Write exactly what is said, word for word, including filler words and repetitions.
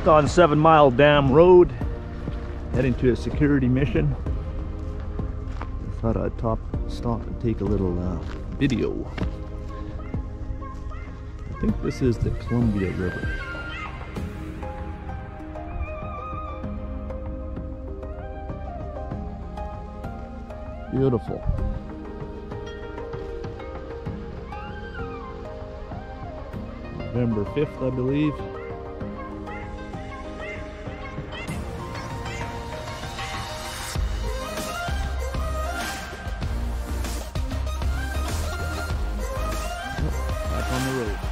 just on Seven Mile Dam Road, heading to a security mission. I thought I'd top, stop and take a little uh, video. I think this is the Columbia River. Beautiful. November fifth, I believe. Back on the road.